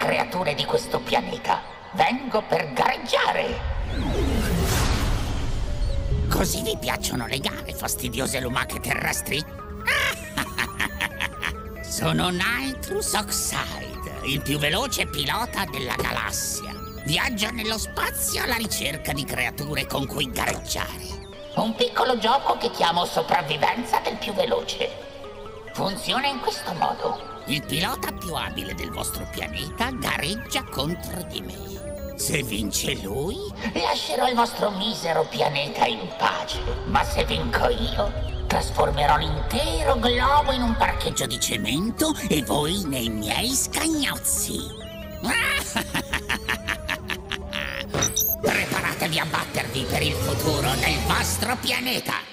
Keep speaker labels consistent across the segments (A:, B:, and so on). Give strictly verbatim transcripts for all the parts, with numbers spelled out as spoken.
A: creature di questo pianeta. Vengo per gareggiare. Così vi piacciono le gare, fastidiose lumache terrestri? Sono Nitrous Oxide, il più veloce pilota della galassia. Viaggia nello spazio alla ricerca di creature con cui gareggiare. Un piccolo gioco che chiamo sopravvivenza del più veloce. Funziona in questo modo. Il pilota più abile del vostro pianeta gareggia contro di me. Se vince lui, lascerò il vostro misero pianeta in pace. Ma se vinco io, trasformerò l'intero globo in un parcheggio di cemento e voi nei miei scagnozzi. Preparatevi a battervi per il futuro del vostro pianeta.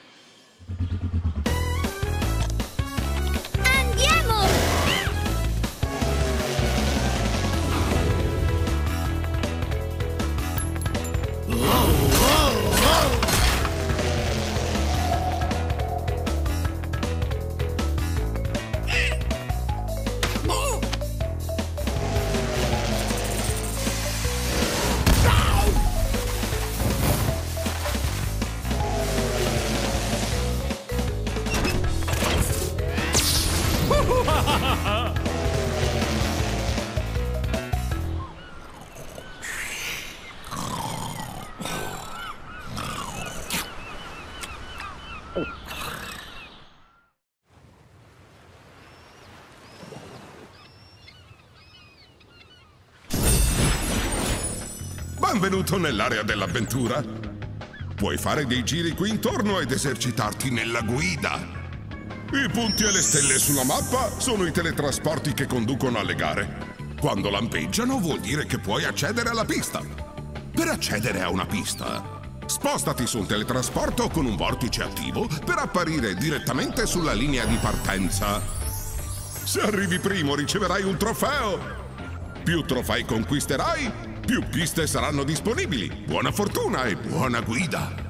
B: Benvenuto nell'area dell'avventura. Puoi fare dei giri qui intorno ed esercitarti nella guida. I punti e le stelle sulla mappa sono i teletrasporti che conducono alle gare. Quando lampeggiano vuol dire che puoi accedere alla pista. Per accedere a una pista, spostati su un teletrasporto con un vortice attivo per apparire direttamente sulla linea di partenza. Se arrivi primo riceverai un trofeo. Più trofei conquisterai, più piste saranno disponibili. Buona fortuna e buona guida!